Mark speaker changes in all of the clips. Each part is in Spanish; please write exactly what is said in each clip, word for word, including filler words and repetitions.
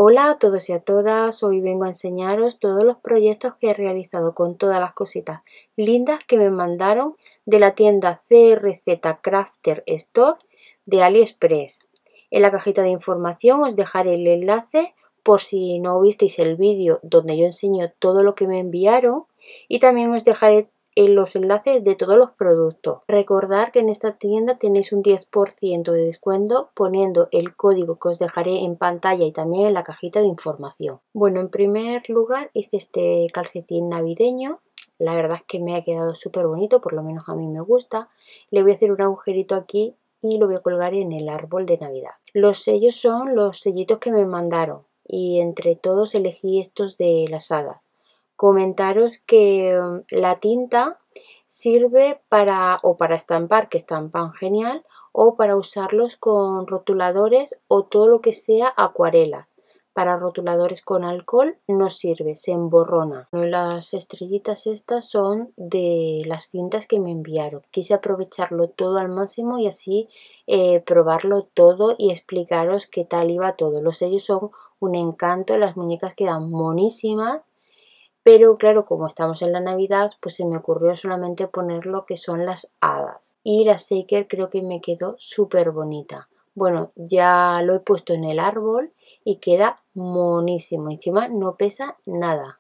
Speaker 1: Hola a todos y a todas, hoy vengo a enseñaros todos los proyectos que he realizado con todas las cositas lindas que me mandaron de la tienda C R Z Crafter Store de AliExpress. En la cajita de información os dejaré el enlace por si no visteis el vídeo donde yo enseño todo lo que me enviaron, y también os dejaré en los enlaces de todos los productos. Recordad que en esta tienda tenéis un diez por ciento de descuento poniendo el código que os dejaré en pantalla y también en la cajita de información. Bueno, en primer lugar hice este calcetín navideño. La verdad es que me ha quedado súper bonito, por lo menos a mí me gusta. Le voy a hacer un agujerito aquí y lo voy a colgar en el árbol de Navidad. Los sellos son los sellitos que me mandaron y entre todos elegí estos de las hadas. Comentaros que la tinta sirve para o para estampar, que estampan genial, o para usarlos con rotuladores o todo lo que sea acuarela. Para rotuladores con alcohol no sirve, se emborrona. Las estrellitas estas son de las cintas que me enviaron. Quise aprovecharlo todo al máximo y así eh, probarlo todo y explicaros qué tal iba todo. Los sellos son un encanto, las muñecas quedan monísimas. Pero claro, como estamos en la Navidad, pues se me ocurrió solamente poner lo que son las hadas. Y la shaker creo que me quedó súper bonita. Bueno, ya lo he puesto en el árbol y queda monísimo. Encima no pesa nada.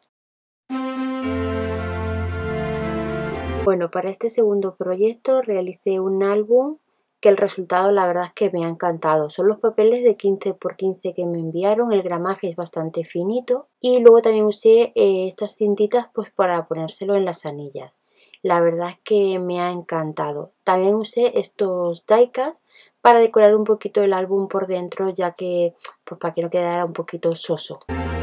Speaker 1: Bueno, para este segundo proyecto realicé un álbum que el resultado la verdad es que me ha encantado. Son los papeles de quince por quince que me enviaron, el gramaje es bastante finito y luego también usé eh, estas cintitas pues para ponérselo en las anillas. La verdad es que me ha encantado. También usé estos diecast para decorar un poquito el álbum por dentro, ya que pues para que no quedara un poquito soso.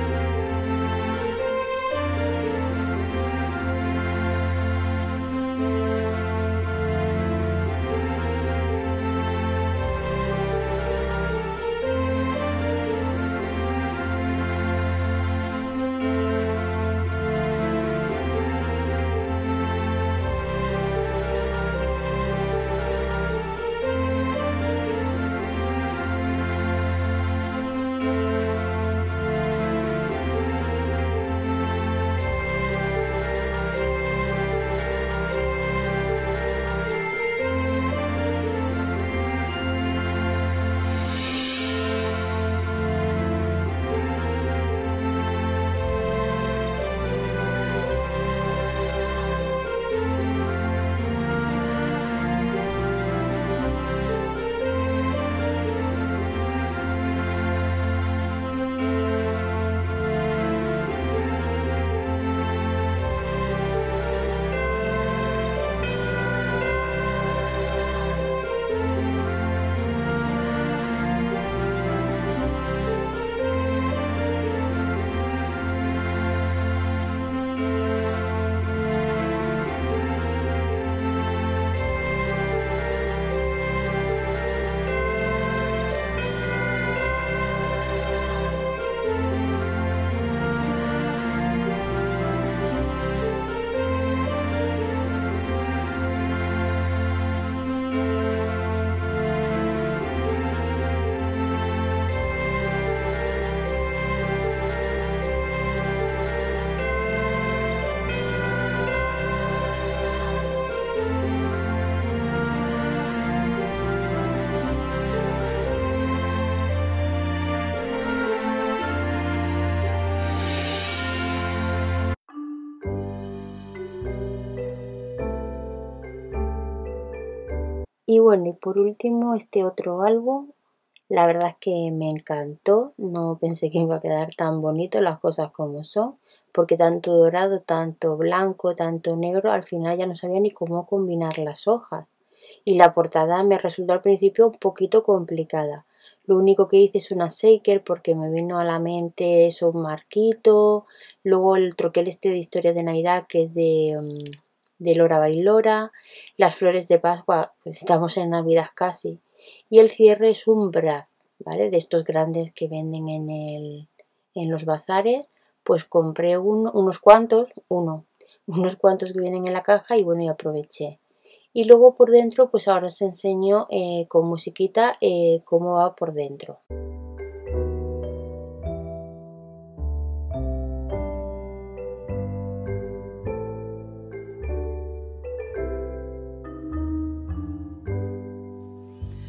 Speaker 1: Y bueno, y por último este otro álbum, la verdad es que me encantó, no pensé que iba a quedar tan bonito, las cosas como son, porque tanto dorado, tanto blanco, tanto negro, al final ya no sabía ni cómo combinar las hojas. Y la portada me resultó al principio un poquito complicada. Lo único que hice es una shaker porque me vino a la mente eso, un marquito, luego el troquel este de historia de Navidad que es de... Um, de Lora Bailora, las flores de Pascua, pues estamos en Navidad casi, y el cierre es un brad, ¿vale? De estos grandes que venden en, el, en los bazares, pues compré uno, unos cuantos, uno, unos cuantos que vienen en la caja y bueno, y aproveché. Y luego por dentro, pues ahora os enseño eh, con musiquita eh, cómo va por dentro.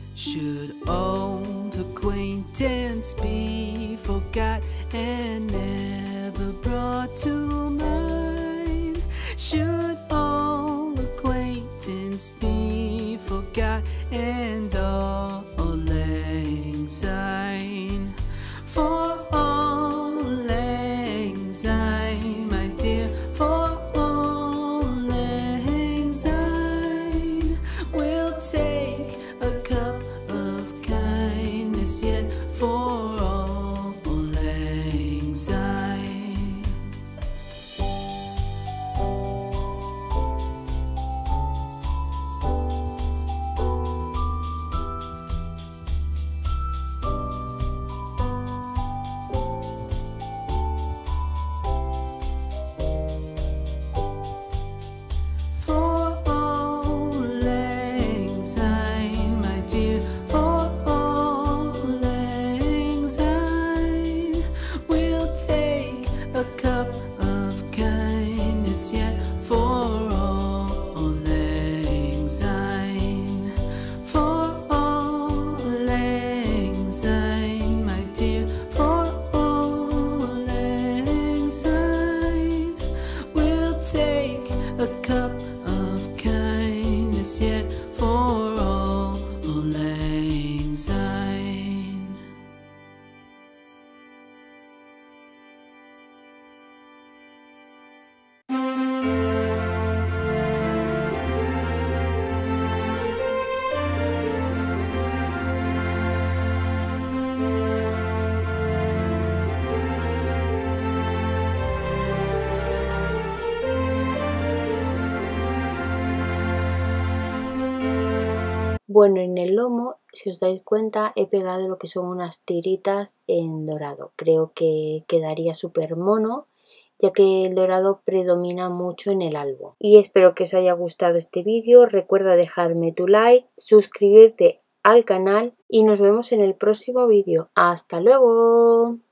Speaker 2: Should old acquaintance be forgot and never brought to mind? Should old acquaintance be forgot and all lang syne? For all lang syne, my dear, for all lang syne, we'll take a cup of kindness yet for all lang syne. For all lang syne, my dear, for all lang syne, we'll take a cup of kindness yet for all lang syne. For all lang syne, my dear, for all lang syne, we'll take a cup of kindness yet for all lang syne.
Speaker 1: Bueno, en el lomo, si os dais cuenta, he pegado lo que son unas tiritas en dorado. Creo que quedaría súper mono, ya que el dorado predomina mucho en el álbum. Y espero que os haya gustado este vídeo. Recuerda dejarme tu like, suscribirte al canal y nos vemos en el próximo vídeo. ¡Hasta luego!